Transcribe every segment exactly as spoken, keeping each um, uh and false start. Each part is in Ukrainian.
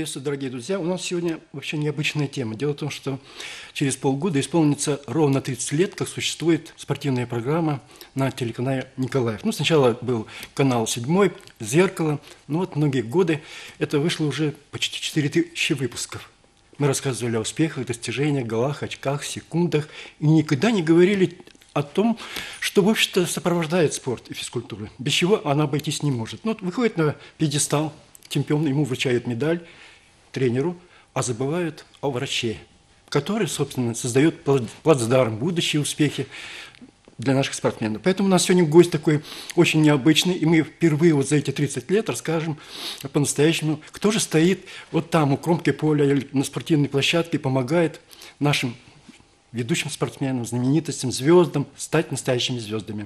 Приветствую, дорогие друзья. У нас сегодня вообще необычная тема. Дело в том, что через полгода исполнится ровно тридцать лет, как существует спортивная программа на телеканале «Николаев». Ну, сначала был канал седьмой, «Зеркало». Ну, вот многие годы это вышло уже почти четыре тысячи выпусков. Мы рассказывали о успехах, достижениях, голах, очках, секундах. И никогда не говорили о том, что, в общем-то, сопровождает спорт и физкультуру, без чего она обойтись не может. Ну, вот выходит на пьедестал чемпион, ему вручают медаль, тренеру, а забывают о враче, который, собственно, создает плацдарм, будущие успехи для наших спортсменов. Поэтому у нас сегодня гость такой очень необычный, и мы впервые вот за эти тридцать лет расскажем по-настоящему, кто же стоит вот там, у кромки поля или на спортивной площадке, и помогает нашим ведущим спортсменам, знаменитостям, звездам стать настоящими звездами.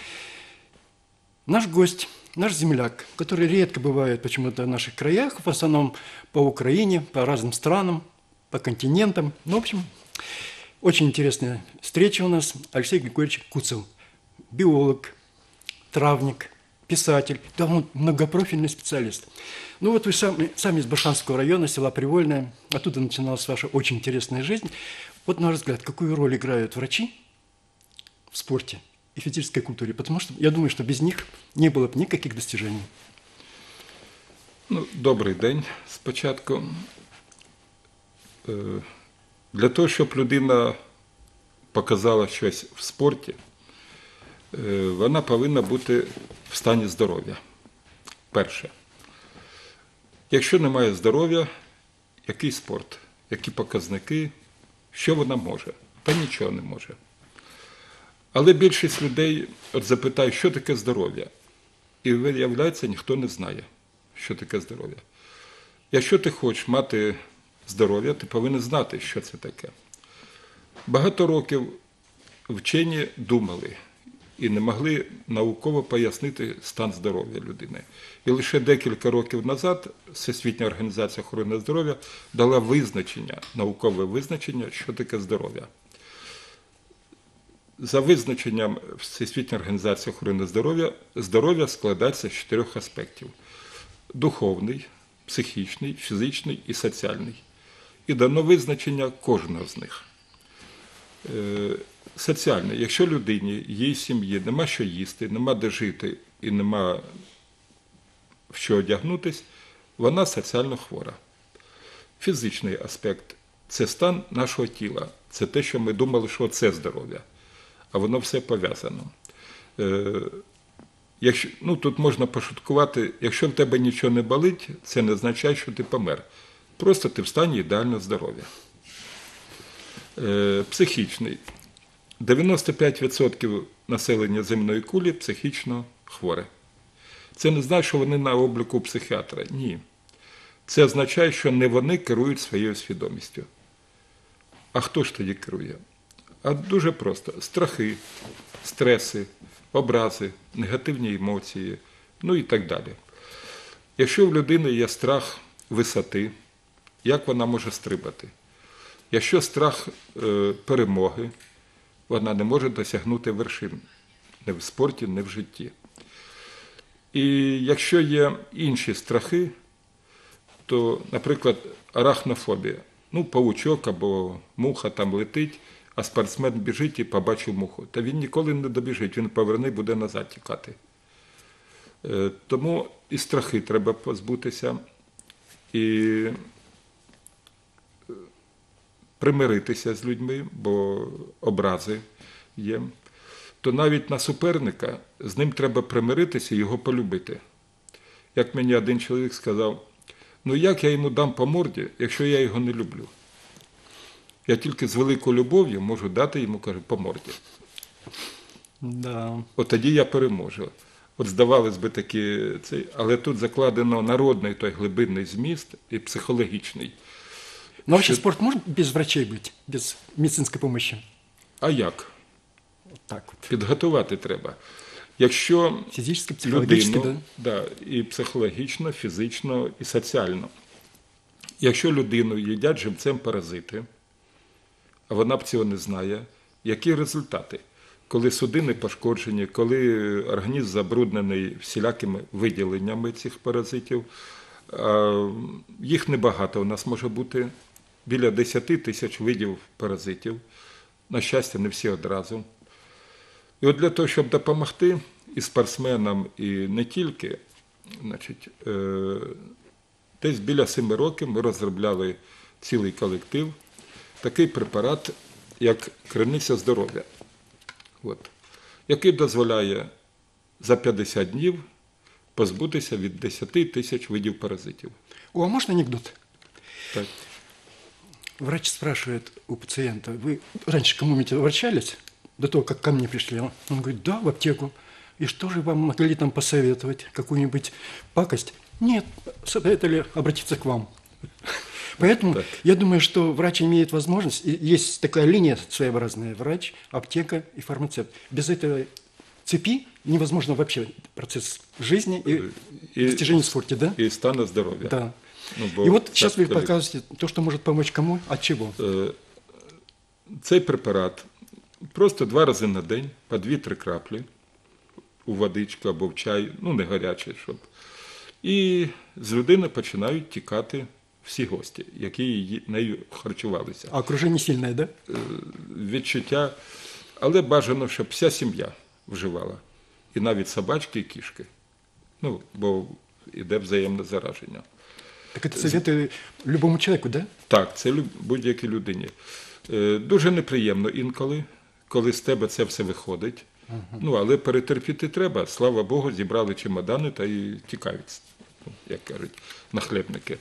Наш гость, наш земляк, который редко бывает почему-то в наших краях, в основном по Украине, по разным странам, по континентам. Ну, в общем, очень интересная встреча у нас. Алексей Григорьевич Куцел, биолог, травник, писатель, да, он многопрофильный специалист. Ну вот вы сами, сами из Башанского района, села Привольное, оттуда начиналась ваша очень интересная жизнь. Вот, на ваш взгляд, какую роль играют врачи в спорте и физической культуре? Потому что я думаю, что без них не было б никаких достижений. Ну, добрий день спочатку. Для того, щоб людина показала щось в спорті, вона повинна бути в стані здоров'я. Перше. Якщо немає здоров'я, який спорт, які показники, що вона може? Та нічого не може. Але більшість людей от запитає, що таке здоров'я? І виявляється, ніхто не знає, що таке здоров'я. Якщо ти хочеш мати здоров'я, ти повинен знати, що це таке. Багато років вчені думали і не могли науково пояснити стан здоров'я людини. І лише декілька років назад Всесвітня організація охорони здоров'я дала визначення, наукове визначення, що таке здоров'я. За визначенням Всесвітньої організації охорони здоров'я, здоров'я складається з чотирьох аспектів. Духовний, психічний, фізичний і соціальний. І дано визначення кожного з них. Соціальне. Якщо людині, її сім'ї нема що їсти, нема де жити і нема в що одягнутись, вона соціально хвора. Фізичний аспект – це стан нашого тіла. Це те, що ми думали, що це здоров'я. А воно все пов'язано. Якщо, ну, тут можна пошуткувати, якщо в тебе нічого не болить, це не означає, що ти помер. Просто ти в стані ідеального здоров'я. Психічний. дев'яносто п'ять відсотків населення земної кулі психічно хворе. Це не означає, що вони на обліку психіатра. Ні. Це означає, що не вони керують своєю свідомістю. А хто ж тоді керує? А дуже просто. Страхи, стреси, образи, негативні емоції, ну і так далі. Якщо в людини є страх висоти, як вона може стрибати? Якщо страх е, перемоги, вона не може досягнути вершин. Не в спорті, не в житті. І якщо є інші страхи, то, наприклад, арахнофобія. Ну, павучок або муха там летить, а спортсмен біжить і побачив муху. Та він ніколи не добіжить, він поверне, буде назад тікати. Е, тому і страхи треба позбутися, і примиритися з людьми, бо образи є. То навіть на суперника з ним треба примиритися і його полюбити. Як мені один чоловік сказав, ну як я йому дам по морді, якщо я його не люблю? Я тільки з великою любов'ю можу дати йому, каже, по морді. Да. От тоді я переможу. От здавалось би такі, цей, але тут закладено народний той глибинний зміст і психологічний. Но вообще спорт может без врачей быть, без медицинской помощи? А як? Вот так вот. Підготувати треба. Якщо Фізично, психологічно, людину, да, і психологічно, фізично, і соціально. Якщо людину їдять живцем паразити, а вона б цього не знає, які результати? Коли судини пошкоджені, коли організм забруднений всілякими виділеннями цих паразитів, А їх небагато у нас може бути, біля десяти тисяч видів паразитів. На щастя, не всі одразу. І от для того, щоб допомогти і спортсменам, і не тільки, значить, десь біля семи років ми розробляли цілий колектив, такий препарат, як криниця здоров'я, от, який дозволяє за п'ятдесят днів позбутися від десяти тисяч видів паразитів. О, а можно анекдот? Так. Врач спрашивает у пациента: вы раньше кому-нибудь обращались, до того, как ко мне пришли? Он говорит: да, в аптеку. И что же вам могли там посоветовать? Какую-нибудь пакость? Нет, советовали обратиться к вам. Поэтому так. Я думаю, что врач имеет возможность, и есть такая линия своеобразная: врач, аптека и фармацевт. Без этой цепи невозможно вообще процесс жизни и, и достижения в спорте, да? И стану здоровья. Да. Ну, и вот сейчас вы показываете то, что может помочь кому, от чего. Цей препарат просто два рази на день, по дві-три краплі, у водичку або в чай, ну не гарячий, щоб. І з людини починають тікати всі гості, які її, нею харчувалися. А окруження сильне, да? Відчуття, але бажано, щоб вся сім'я вживала. І навіть собачки і кішки. Ну, бо йде взаємне зараження. Так це советує любому чоловіку, да? Так, це будь-якій людині. Дуже неприємно інколи, коли з тебе це все виходить. Ага. Ну, але перетерпіти треба. Слава Богу, зібрали чемодани та і тікають, як кажуть, нахлебники.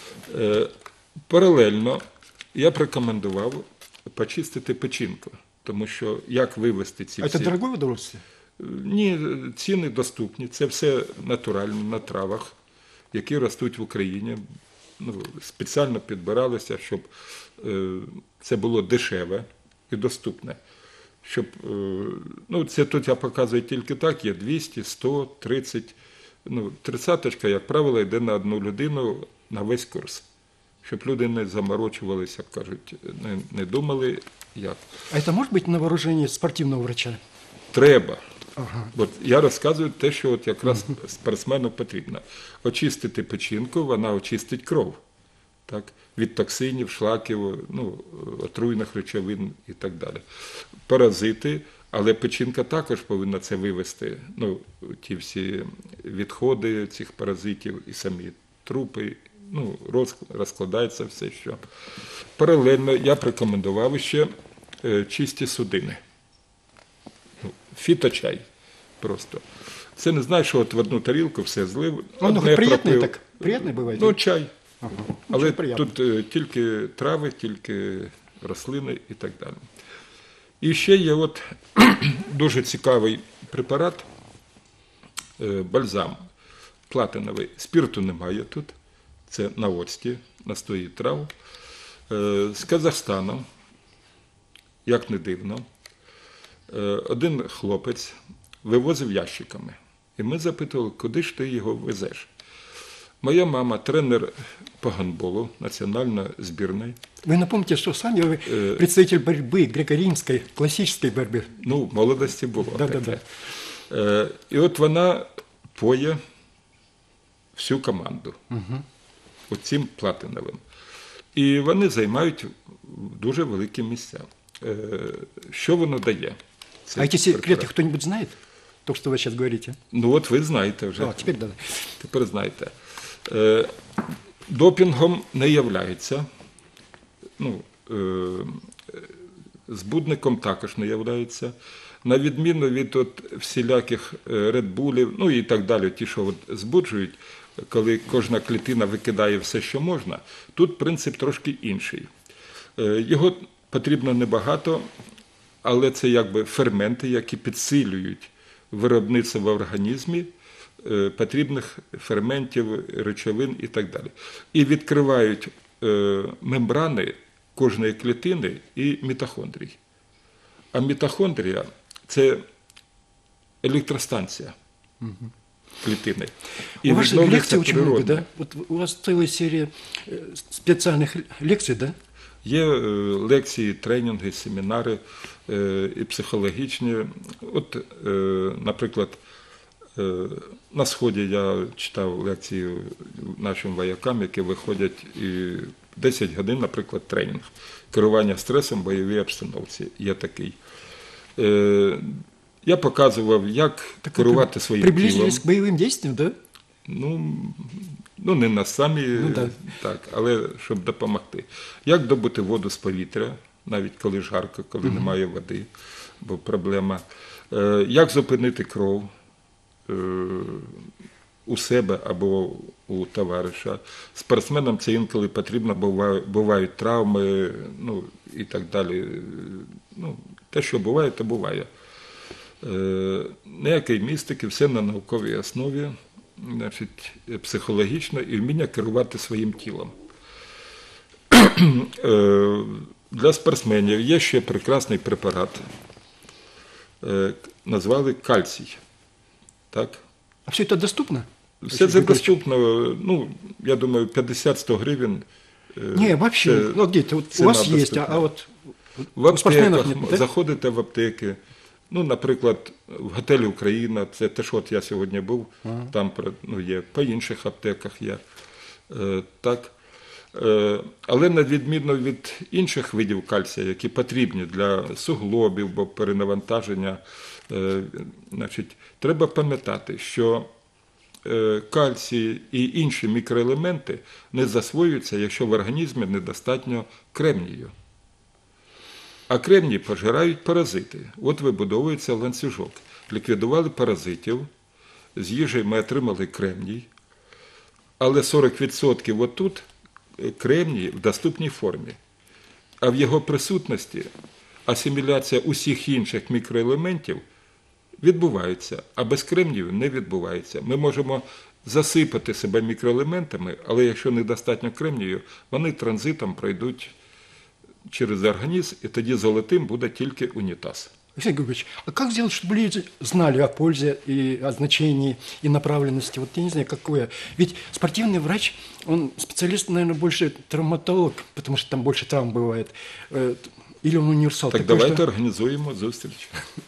Паралельно я б рекомендував почистити печінку, тому що як вивести ці а всі... А це дороге удовольствие? Ні, ціни доступні. Це все натурально, на травах, які ростуть в Україні. Ну, спеціально підбиралися, щоб е, це було дешеве і доступне. Щоб, е, ну, це тут я показую тільки так, є двісті, сто, тридцять. Ну, тридцяточка, як правило, йде на одну людину на весь курс. Щоб люди не заморочувалися, як кажуть, не, не думали, як. А це може бути на вооруженні спортивного врача? Треба. Ага. От я розказую те, що от якраз угу. спортсмену потрібно. Очистити печінку, вона очистить кров. Так? Від токсинів, шлаків, ну, отруйних речовин і так далі. Паразити, але печінка також повинна це вивести. Ну, ті всі відходи цих паразитів і самі трупи. Ну, розкладається все, що. Паралельно я б рекомендував ще е, чисті судини. Фіточай просто. Це не знаю, що от в одну тарілку все злив. Ну, приємний так, приємний буває? Ну, чай. Ага. Але тут е, тільки трави, тільки рослини і так далі. І ще є от дуже цікавий препарат, е, бальзам платиновий. Спірту немає тут, це на оцті, настої трав. Е, з Казахстану, як не дивно, один хлопець вивозив ящиками. І ми запитували, куди ж ти його везеш? Моя мама – тренер по гандболу національної збірної. Ви напомните, що самі ви представитель боротьби греко-римської, класичної боротьби. Ну, в молодості було да, таке. Да, да. І от вона поє всю команду угу. оцим платиновим. І вони займають дуже великі місця. Що воно дає? Це а эти секреты кто-нибудь знает? То, что вы сейчас говорите? Ну от ви знаєте вже. А, теперь да. Тепер знаєте. Е, допінгом не являється. Ну, е, збудником також не являється. На відміну від от всіляких редбулів, ну і так далі, ті, що от збуджують, коли кожна клітина викидає все, що можна, тут принцип трошки інший. Е, його потрібно небагато, але це якби ферменти, які підсилюють виробництво в організмі е, потрібних ферментів, речовин і так далі. І відкривають е, мембрани кожної клітини і мітохондрій. А мітохондрія – це електростанція угу. клітини. І у вас лекций очень много, да? Вот у вас целая серия специальных лекций, да? Є лекції, тренінги, семінари і психологічні. От, наприклад, Е, На Сході я читав лекції нашим воякам, які виходять і десять годин, наприклад, тренінг. Керування стресом в бойовій обстановці. Є такий. Е, Я показував, як Так керувати вы своїм тілом. приблизились к боевым действиям, да? Ну, ну, не на самі, Ну, да. так, але щоб допомогти. Як добути воду з повітря, навіть коли жарко, коли Мгм. немає води, бо проблема. Е, Як зупинити кров е, у себе або у товариша. Спортсменам це інколи потрібно, бувають, бувають травми, ну, і так далі. Ну, те, що буває, то буває. Е, Ніякої містики, все на науковій основі. Значить, психологічно і вміння керувати своїм тілом. Е, Для спортсменів є ще прекрасний препарат, е, назвали кальцій. Так? А все это доступно? Все це доступно, ну, я думаю, п'ятдесят-сто гривень. е, Не, вообще, це ну где-то, вот у ціна вас есть, а, доступна. а вот В у спортсменов аптеках, нет, да? заходите в аптеки. Ну, наприклад, в готелі Україна, це те, що от я сьогодні був, Ага. там ну, є, по інших аптеках є. Е, так. Е, але на відміну від інших видів кальція, які потрібні для суглобів, бо перенавантаження, е, значить, треба пам'ятати, що е, кальцій і інші мікроелементи не засвоюються, якщо в організмі недостатньо кремнію. А кремній пожирають паразити. От вибудовується ланцюжок. Ліквідували паразитів, з їжі ми отримали кремній, але сорок відсотків отут кремній в доступній формі. А в його присутності асиміляція усіх інших мікроелементів відбувається, а без кремнію не відбувається. Ми можемо засипати себе мікроелементами, але якщо недостатньо кремнію, вони транзитом пройдуть через організм, і тоді золотим буде тільки унітаз. Алексей Григорьевич, а как сделать, чтобы люди знали о пользе и о значении и направленности? Вот я не знаю, какое. Ведь спортивный врач, он специалист, наверное, больше травматолог, потому что там больше травм бывает. Э, Или он универсал. Так Такой, давайте что- організуємо зустріч.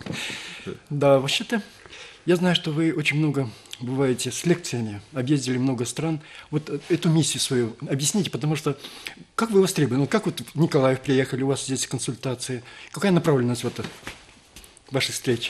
Да, вообще-то, я знаю, что вы очень много бываете с лекциями, объездили много стран. Вот э, эту миссию свою объясните, потому что как вы востребованы? Ну, как вот в Николаев приехали, у вас здесь консультации? Какая направленность в это, ваших встреч?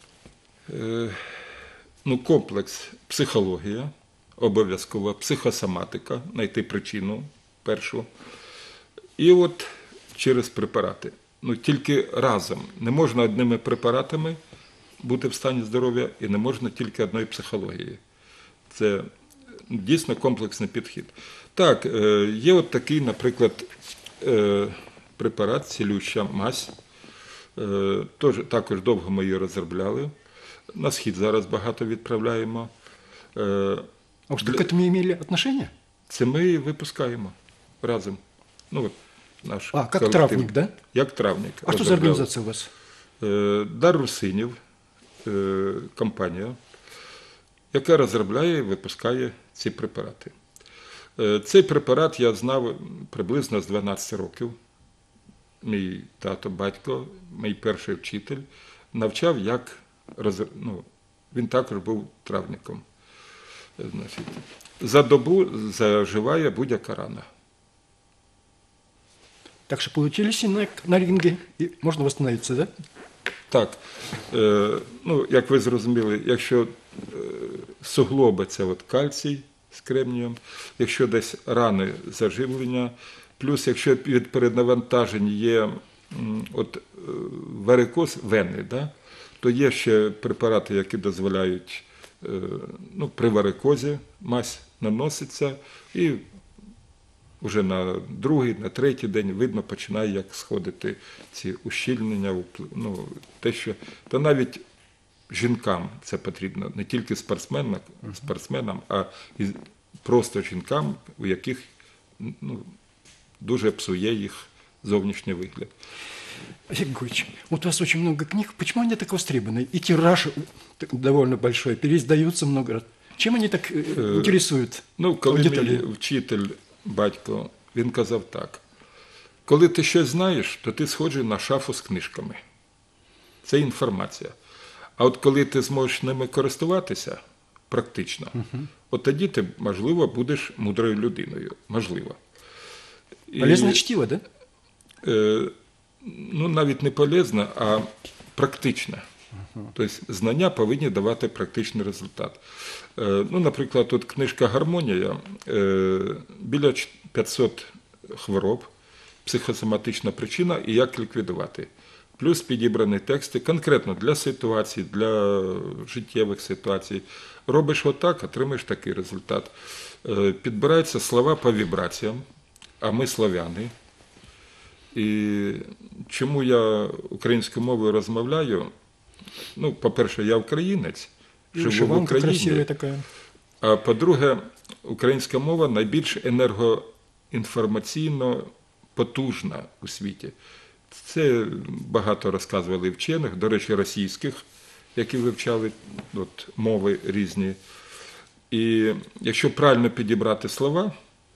Е, Ну, комплекс психологія, обов'язкова психосоматика, знайти причину першу. І от через препарати. Ну, тільки разом. Не можна одними препаратами бути в стані здоров'я і не можна тільки одної психології. Це дійсно комплексний підхід. Так, е, є от такий, наприклад, е, препарат, цілюща мазь. Е, тож, також довго ми її розробляли. На схід зараз багато відправляємо. Е, А уж как к этому имели отношение? Це ми і випускаємо разом. Ну, от наш А, как колектив. травник, да? Як травник. А что за розробляли. организация у вас? Е, Дар Русинів, е, компанія, яка розробляє і випускає ці препарати. Е, Цей препарат я знав приблизно з дванадцяти років. Мій тато, батько, мій перший вчитель, навчав, як роз... ну, він також був травником. Е, Значить, за добу заживає будь-яка рана. Так что получились и на, на ринге, и можно восстановиться, да? Так, е, ну, як ви зрозуміли, якщо е, суглоби – це от кальцій з кремнієм, якщо десь рани заживлення, плюс якщо від перенавантажень є м, от, е, варикоз вени, да, то є ще препарати, які дозволяють е, ну, при варикозі мазь наноситься і уже на другий, на третій день видно, починає як сходити ці ущільнення, ну, те, що, та навіть жінкам це потрібно, не тільки спортсменам, спортсменам, а і просто жінкам, у яких ну, дуже псує їх зовнішній вигляд. Олег Григорьевич, вот у вас очень много книг. Почему они так востребованы? И тираж довольно большой, переиздаются много раз. Чем они так э, интересуют Ну, коли мій аудиторию? вчитель, батько, він казав так: коли ти щось знаєш, то ти схожий на шафу з книжками. Це інформація. А от коли ти зможеш ними користуватися практично, угу. от тоді ти, можливо, будеш мудрою людиною. Можливо. Полезне чтиво, так? Да? Е, ну, навіть не полезне, а практичне. Угу. Тобто знання повинні давати практичний результат. Е, ну, наприклад, тут книжка «Гармонія», е, біля п'ятсот хвороб, психосоматична причина і як ліквідувати. Плюс підібрані тексти конкретно для ситуацій, для життєвих ситуацій. Робиш отак, отримаєш такий результат. Підбираються слова по вібраціям, а ми славяни. І чому я українською мовою розмовляю? Ну, по-перше, я українець, живу в Україні. А по-друге, українська мова найбільш енергоінформаційно потужна у світі. Це багато розказували вчених, до речі, російських, які вивчали от, мови різні. І якщо правильно підібрати слова,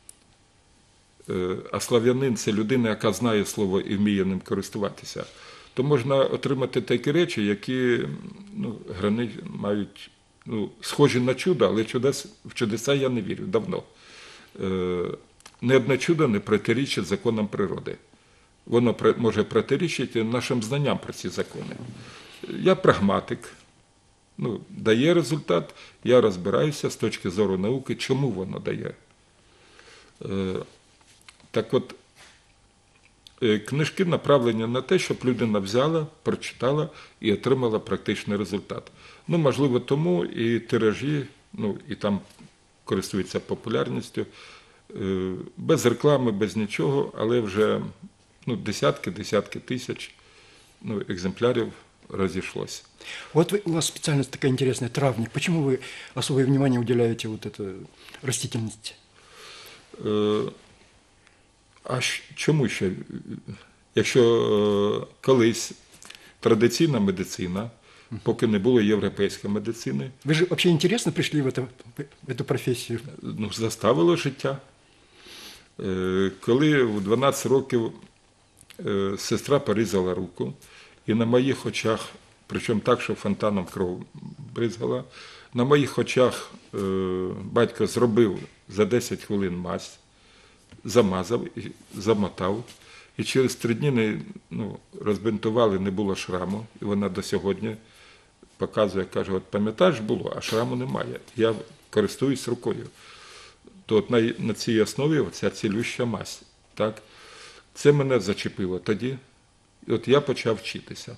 а слав'янин – це людина, яка знає слово і вміє ним користуватися, то можна отримати такі речі, які ну, грани мають, ну, схожі на чудо, але чудес, в чудеса я не вірю давно. Ні одне чудо не протирічить законам природи. Воно може протирічити нашим знанням про ці закони. Я прагматик, ну, дає результат, я розбираюся з точки зору науки, чому воно дає. Е, так от, е, книжки направлені на те, щоб людина взяла, прочитала і отримала практичний результат. Ну, можливо, тому і тиражі, ну, і там користуються популярністю, е, без реклами, без нічого, але вже ну, десятки, десятки тысяч ну, экземпляров разошлось. Вот вы, у вас специальность такая интересная, травник. Почему вы особое внимание уделяете вот этой растительности? Е, а чому ще? Якщо е, колись традиційна медицина, поки не було європейської медицини. Ви ж взагалі інтересно прийшли в эту, в эту професію? Ну, заставило життя. Е, коли в дванадцять років сестра порізала руку, і на моїх очах, причому так, що фонтаном кров бризгала, на моїх очах е, батько зробив за десять хвилин мазь, замазав, і замотав, і через три дні не, ну, розбинтували, не було шраму, і вона до сьогодні показує, каже, от пам'ятаєш, було, а шраму немає, я користуюсь рукою. То от на, на цій основі оця цілюща мазь, так? Це мене зачепило тоді, і от я почав вчитися.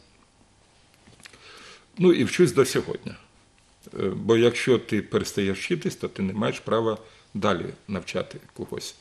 Ну і вчусь до сьогодні. Бо якщо ти перестаєш вчитись, то ти не маєш права далі навчати когось.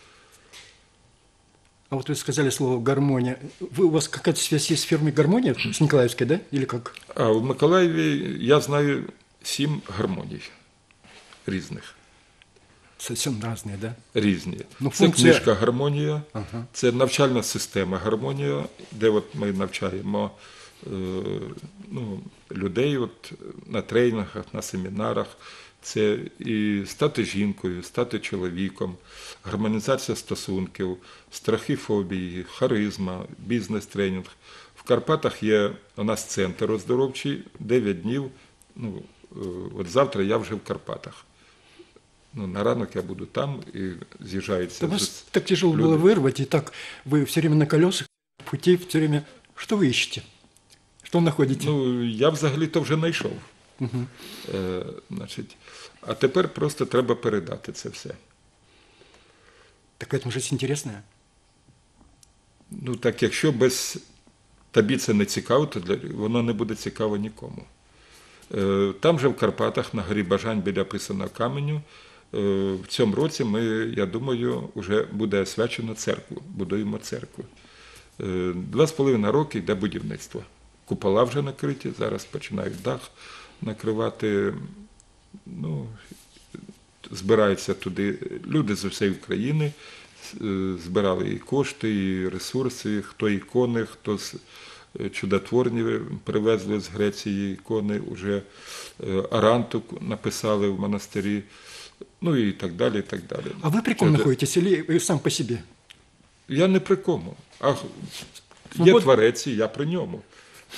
А вот вы сказали слово «гармония». Вы, у вас какая-то связь есть с фирмой «Гармония» с Николаевской, да? Или как? А в Миколаєві я знаю сім гармоній різних. Совсем разные, да? Різні. Ну, це функція... книжка «Гармонія», ага. Це навчальна система «Гармонія», де от ми навчаємо е, ну, людей от, на тренінгах, на семінарах. Це і стати жінкою, стати чоловіком, гармонізація стосунків, страхи, фобії, харизма, бізнес-тренінг. В Карпатах є у нас центр оздоровчий, дев'ять днів. Ну, е, от завтра я вже в Карпатах. Ну, на ранок я буду там, и з'їжджаються. Да вас так тяжело люди. Было вырвать, и так вы все время на колесах, в пути, все время... Что вы ищете? Что находите? Ну, я взагалі-то вже знайшов. Угу. Е, значить, а тепер просто треба передати це все. Так это вже інтересне? Ну, так якщо без тобі це не цікаво, то для... воно не буде цікаво нікому. Е, там же в Карпатах, на горі Бажань, біля Писаного каменю, в цьому році ми, я думаю, вже буде освячено церкву, будуємо церкву. Два з половиною роки йде будівництво. Купола вже накриті, зараз починають дах накривати. Ну, збираються туди люди з усієї України, збирали і кошти, і ресурси, хто ікони, хто чудотворні привезли з Греції ікони, вже Аранту написали в монастирі. Ну і так далі, і так далі. А ви при кому знаходитесь, чи сам по собі? Я не при кому. А є творець, і я при ньому.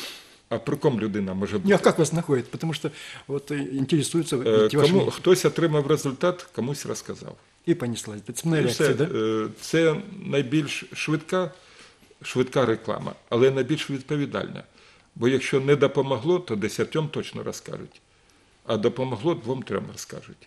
А при кому людина може бути? Ну, а как вас находят? Потому что вот э, интересуются Е, эти ваши... Кому, хтось отримав результат, комусь розказав. И понеслась. Это цепная І реакция, все. да? Е, Це найбільш швидка, швидка реклама, але найбільш відповідальна. Бо якщо не допомогло, то десятьом точно розкажуть. А допомогло, двом-трьом розкажуть.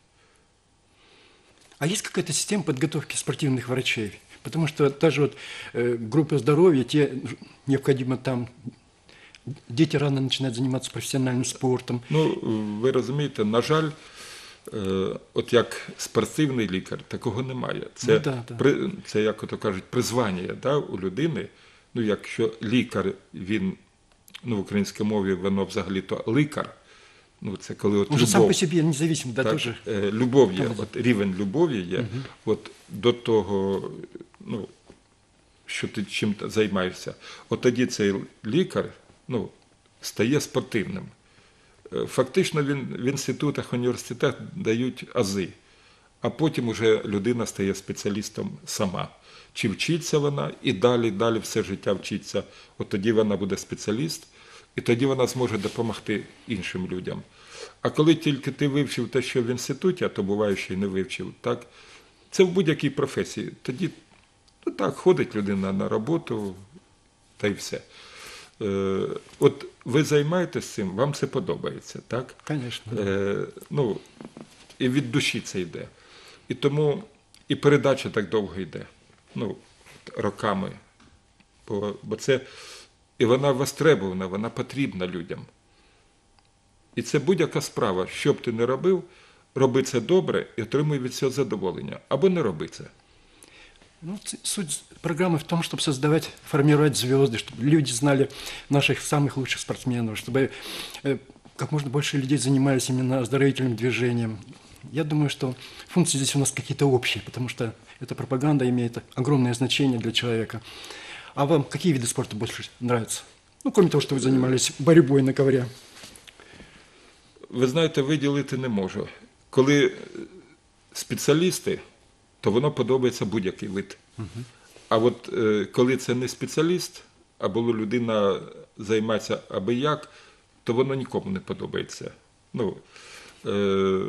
А есть какая-то система подготовки спортивных врачей? Потому что даже вот э, группа здоровья, те необходимо там... Дети рано начинают заниматься профессиональным спортом. Ну, ви розумієте, на жаль, е, от як спортивний лікар, такого немає. Це, Ну, да, да. при, це як ото кажуть, призвання, да, у людини. Ну, якщо лікар, він, ну, в українській мові воно взагалі-то лікар, ну, це коли от Он же сам любов, по себе независим, да, так, тоже. е, любов є, от рівень любові є, от до того, ну, що ти чим займаєшся. От тоді цей лікар, ну, стає спортивним. Е, Фактично він в інститутах, університетах дають ази, а потім уже людина стає спеціалістом сама. Чи вчиться вона і далі, далі все життя вчиться, от тоді вона буде спеціаліст, і тоді вона зможе допомогти іншим людям. А коли тільки ти вивчив те, що в інституті, а то буває, що й не вивчив, так, це в будь-якій професії. Тоді, ну так, ходить людина на роботу, та й все. Е, от ви займаєтесь цим, вам це подобається, так? Конечно. Е, ну, і від душі це йде. І тому і передача так довго йде, ну, роками. Бо, бо це, і вона востребована, вона потрібна людям. І це будь-яка справа, що б ти не робив, роби це добре і отримуй від цього задоволення. Або не роби це. Ну, ц- суть программы в том, чтобы создавать, формировать звезды, чтобы люди знали наших самых лучших спортсменов, чтобы э, как можно больше людей занимались именно оздоровительным движением. Я думаю, что функции здесь у нас какие-то общие, потому что эта пропаганда имеет огромное значение для человека. А вам какие виды спорта больше нравятся? Ну, кроме того, что вы занимались борьбой на ковре. Ви знаєте, виділити не можу. Коли спеціалісти, то воно подобається будь-який вид. А от е, коли це не спеціаліст, або людина займається аби як, то воно нікому не подобається. Ну, е,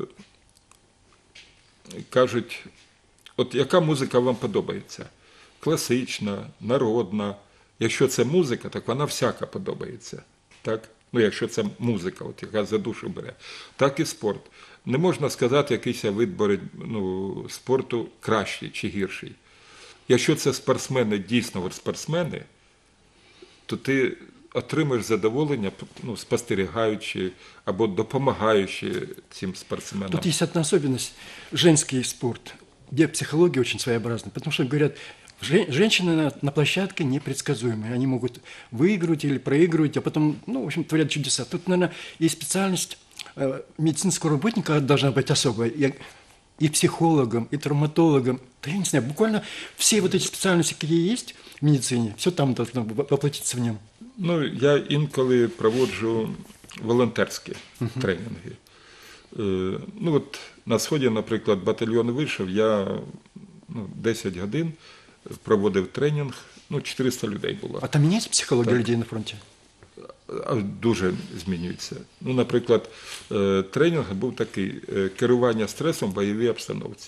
кажуть, от яка музика вам подобається? Класична, народна. Якщо це музика, так вона всяка подобається. Так? Ну, якщо це музика, от, яка за душу бере. Так і спорт. Не можна сказати, якийсь вид боротьби, ну, спорту кращий чи гірший. Якщо це спортсмени, дійсно от спортсмени, то ти отримаєш задоволення, ну, спостерігаючи або допомагаючи цим спортсменам. Тут есть одна особенность – женский спорт, где психология очень своеобразна, потому что говорят, жен- женщины на, на площадке непредсказуемые, они могут выигрывать или проигрывать, а потом, ну, в общем, творят чудеса. Тут, наверное, есть специальность э, медицинского работника должна быть особая, и, и психологом, и травматологом, да я не знаю, буквально все вот эти специальности, какие есть в медицине, все там должно воплотиться в нем. Ну, я інколи проводжу волонтерські тренінги. Е, ну, от на Сході, наприклад, батальйон вийшов, я ну, десять годин проводив тренінг, ну, чотириста людей було. А там меняется психология Так. людей на фронте? А дуже змінюється. Ну, наприклад, е, тренінг був такий е, керування стресом в бойовій обстановці.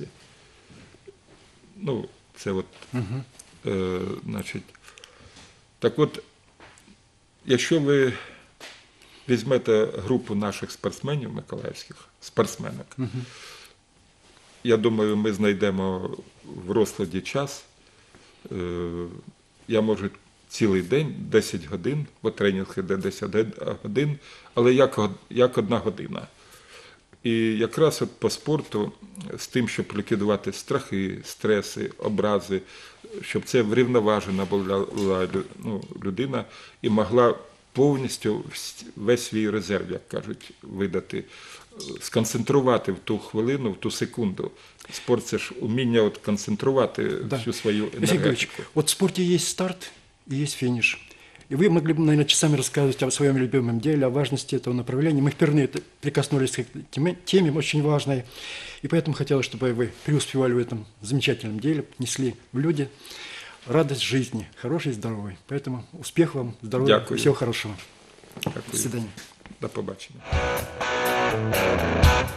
Ну, це от, е, значить, так от, якщо ви візьмете групу наших спортсменів миколаївських, спортсменок, я думаю, ми знайдемо в розкладі час. Е, Я можу цілий день, десять годин, бо тренінг йде десять годин, але як, од- як одна година. І якраз от по спорту з тим, щоб ліквідувати страхи, стреси, образи, щоб це врівноважена була лю- ну, людина і могла повністю вс- весь свій резерв, як кажуть, видати, сконцентрувати в ту хвилину, в ту секунду. Спорт – це ж уміння от концентрувати Да. всю свою Алексей Григорьевич, енергетику. вот в спорте есть старт и есть финиш. И вы могли бы, наверное, часами рассказывать о своем любимом деле, о важности этого направления. Мы впервые т- прикоснулись к этой теме, теме очень важной. И поэтому хотелось, чтобы вы преуспевали в этом замечательном деле, несли в люди радость жизни, хорошей и здоровой. Поэтому успехов вам, здоровья, Дякую. всего хорошего. До свидания. До побачення.